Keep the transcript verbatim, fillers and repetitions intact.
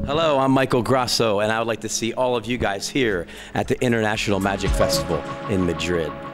Hello, I'm Michael Grasso, and I would like to see all of you guys here at the International Magic Festival in Madrid.